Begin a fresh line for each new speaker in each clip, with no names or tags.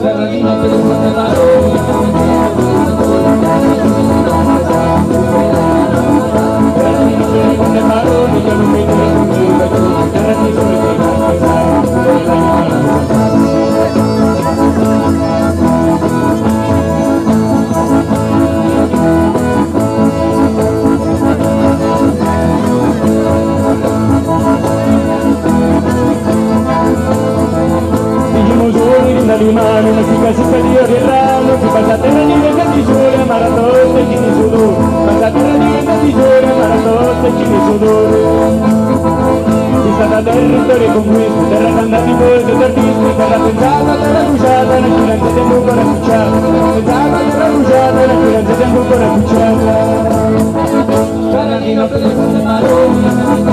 di mano, non si casca di orrelano, si passa terra diventa di sole, maratoste e cini sudore, passa terra diventa di sole, maratoste e cini sudore. Si sta da territorio conquisto, terra cantati voi, terrorismo, terra pensata, terra bruciata, la chiuranza tempo ancora cucciata, pensata, terra bruciata, la chiuranza tempo ancora cucciata. Canadino per le cose marroni,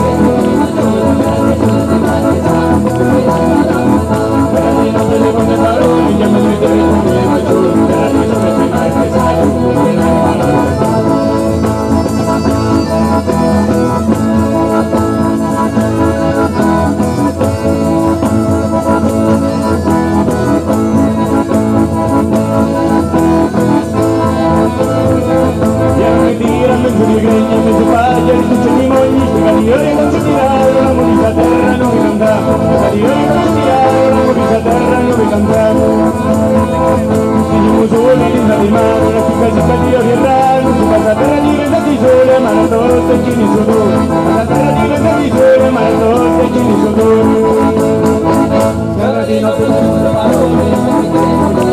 Canadino per le parole